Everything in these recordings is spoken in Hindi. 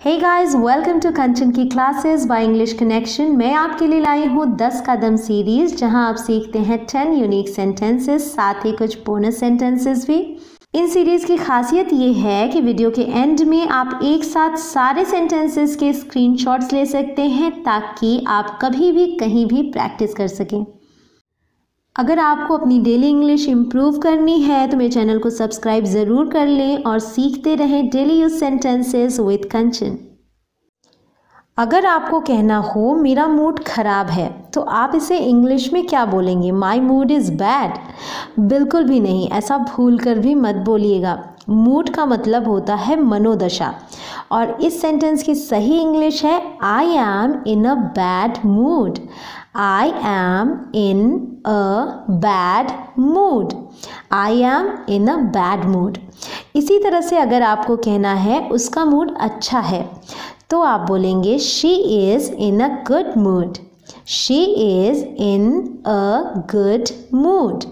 Hey guys, welcome to Kanchan की क्लासेस बाय इंग्लिश कनेक्शन। मैं आपके लिए लाई हूँ 10 कदम सीरीज, जहां आप सीखते हैं 10 यूनिक सेंटेंसेस, साथ ही कुछ बोनस सेंटेंसेस भी। इन सीरीज की खासियत ये है कि वीडियो के एंड में आप एक साथ सारे सेंटेंसेस के स्क्रीनशॉट्स ले सकते हैं ताकि आप कभी भी कहीं भी प्रैक्टिस कर सकें। अगर आपको अपनी डेली इंग्लिश इम्प्रूव करनी है तो मेरे चैनल को सब्सक्राइब ज़रूर कर लें और सीखते रहें daily use sentences with Kanchan. अगर आपको कहना हो मेरा मूड ख़राब है तो आप इसे इंग्लिश में क्या बोलेंगे? My mood is bad. बिल्कुल भी नहीं, ऐसा भूल कर भी मत बोलिएगा। मूड का मतलब होता है मनोदशा, और इस सेंटेंस की सही इंग्लिश है I am in a bad mood. I am in a bad mood. I am in a bad mood. इसी तरह से अगर आपको कहना है उसका मूड अच्छा है तो आप बोलेंगे she is in a good mood. She is in a good mood.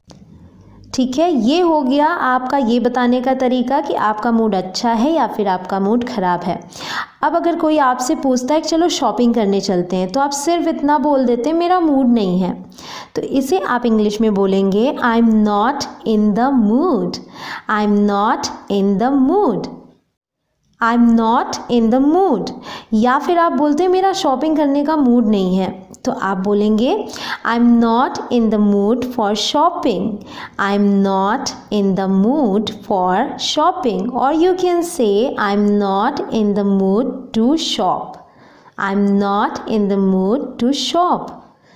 ठीक है, ये हो गया आपका ये बताने का तरीका कि आपका मूड अच्छा है या फिर आपका मूड ख़राब है। अब अगर कोई आपसे पूछता है कि चलो शॉपिंग करने चलते हैं, तो आप सिर्फ इतना बोल देते हैं मेरा मूड नहीं है, तो इसे आप इंग्लिश में बोलेंगे I am not in the mood. I am not in the mood. I am not in the mood. या फिर आप बोलते हैं मेरा शॉपिंग करने का मूड नहीं है, तो आप बोलेंगे I am not in the mood for shopping. I am not in the mood for shopping. और you can say I am not in the mood to shop. I am not in the mood to shop.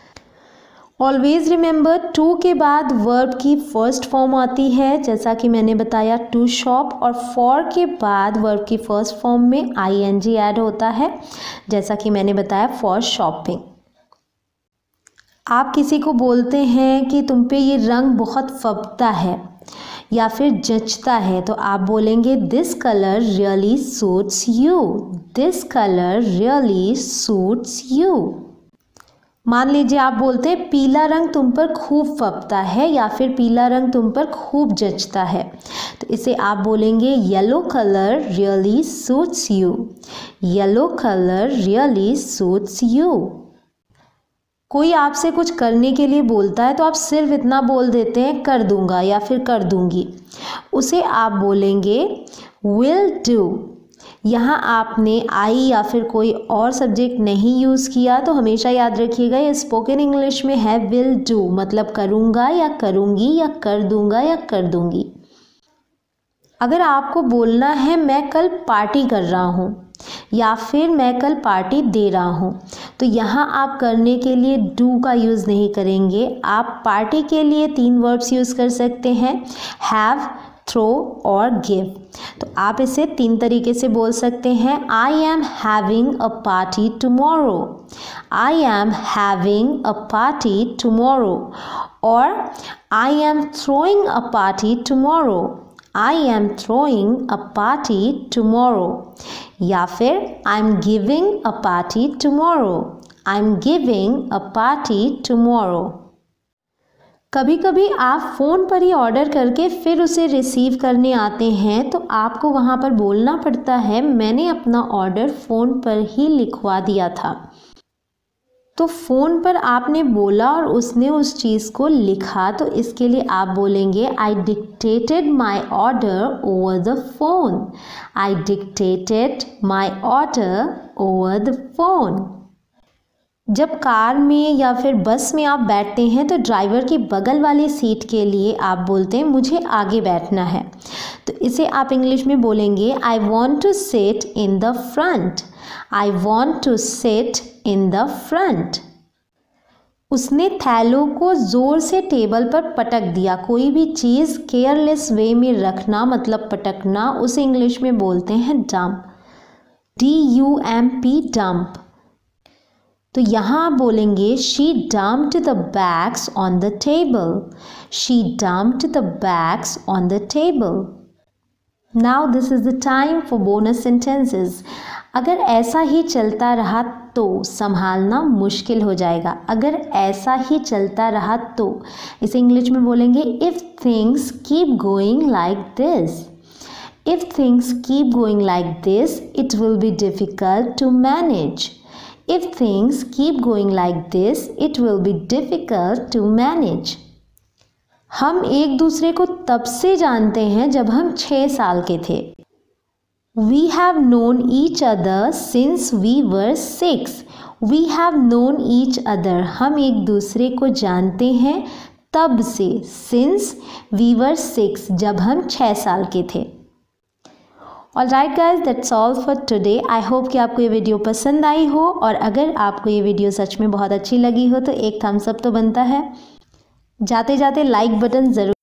Always remember, to के बाद वर्ब की फर्स्ट फॉर्म आती है, जैसा कि मैंने बताया टू शॉप, और फॉर के बाद वर्ब की फर्स्ट फॉर्म में ing ऐड होता है, जैसा कि मैंने बताया फॉर शॉपिंग। आप किसी को बोलते हैं कि तुम पे ये रंग बहुत फबता है या फिर जचता है, तो आप बोलेंगे this colour really suits you. This colour really suits you. मान लीजिए आप बोलते हैं पीला रंग तुम पर खूब फबता है या फिर पीला रंग तुम पर खूब जचता है, तो इसे आप बोलेंगे yellow colour really suits you. Yellow colour really suits you. कोई आपसे कुछ करने के लिए बोलता है तो आप सिर्फ इतना बोल देते हैं कर दूंगा या फिर कर दूंगी, उसे आप बोलेंगे विल डू। यहाँ आपने आई या फिर कोई और सब्जेक्ट नहीं यूज़ किया, तो हमेशा याद रखिएगा ये स्पोकन इंग्लिश में है विल डू, मतलब करूँगा या करूँगी या कर दूँगा या कर दूँगी। अगर आपको बोलना है मैं कल पार्टी कर रहा हूँ या फिर मैं कल पार्टी दे रहा हूँ, तो यहाँ आप करने के लिए डू का यूज़ नहीं करेंगे। आप पार्टी के लिए 3 वर्ब्स यूज़ कर सकते हैं, हैव, थ्रो और गिव। तो आप इसे 3 तरीके से बोल सकते हैं। I am having a party tomorrow. I am having a party tomorrow. और I am throwing a party tomorrow. I am throwing a party tomorrow. या फिर I am giving a party tomorrow. I am giving a party tomorrow. कभी कभी आप फ़ोन पर ही ऑर्डर करके फिर उसे रिसीव करने आते हैं, तो आपको वहाँ पर बोलना पड़ता है मैंने अपना ऑर्डर फ़ोन पर ही लिखवा दिया था। तो फ़ोन पर आपने बोला और उसने उस चीज़ को लिखा, तो इसके लिए आप बोलेंगे I dictated my order over the phone. I dictated my order over the phone. जब कार में या फिर बस में आप बैठते हैं तो ड्राइवर की बगल वाली सीट के लिए आप बोलते हैं मुझे आगे बैठना है, तो इसे आप इंग्लिश में बोलेंगे I want to sit in the front. I want to sit in the front. उसने थैलों को ज़ोर से टेबल पर पटक दिया। कोई भी चीज़ केयरलेस वे में रखना मतलब पटकना, उसे इंग्लिश में बोलते हैं डंप। DUMP dump. तो यहाँ आप बोलेंगे she dumped the bags on the table. She dumped the bags on the table. Now this is the time for bonus sentences. अगर ऐसा ही चलता रहा तो संभालना मुश्किल हो जाएगा। अगर ऐसा ही चलता रहा तो इसे इंग्लिश में बोलेंगे if things keep going like this. If things keep going like this, it will be difficult to manage. If things keep going like this, it will be difficult to manage. हम एक दूसरे को तब से जानते हैं जब हम 6 साल के थे. We have known each other since we were 6. We have known each other. हम एक दूसरे को जानते हैं तब से. Since we were 6. जब हम 6 साल के थे. Alright guys, that's all for today. I hope कि आपको ये वीडियो पसंद आई हो, और अगर आपको ये वीडियो सच में बहुत अच्छी लगी हो तो एक थम्स अप तो बनता है. जाते जाते लाइक बटन ज़रूर